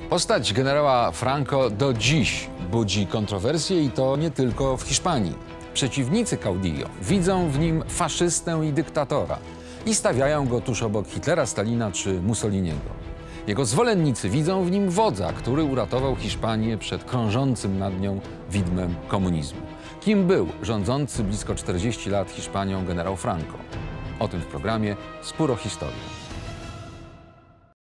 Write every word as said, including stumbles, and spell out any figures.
Postać generała Franco do dziś budzi kontrowersje i to nie tylko w Hiszpanii. Przeciwnicy Caudillo widzą w nim faszystę i dyktatora i stawiają go tuż obok Hitlera, Stalina czy Mussoliniego. Jego zwolennicy widzą w nim wodza, który uratował Hiszpanię przed krążącym nad nią widmem komunizmu. Kim był rządzący blisko czterdzieści lat Hiszpanią generał Franco? O tym w programie Spór o historię.